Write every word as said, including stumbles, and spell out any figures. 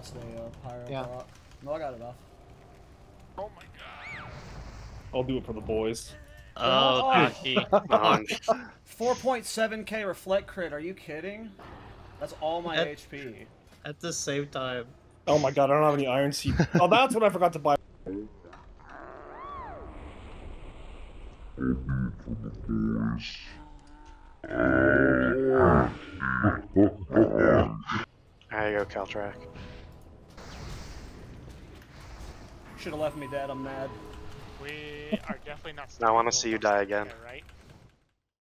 lost a uh, pyro Yeah. proc. No, I got it off. Oh my god. I'll do it for the boys. Oh, Taki. four point seven K reflect crit, are you kidding? That's all my At, H P. At the same time. Oh my god, I don't have any iron seed. Oh, that's what I forgot to buy. There you go, Kalltorak. Should have left me dead, I'm mad. We are definitely not. I want to see you die again. There, right?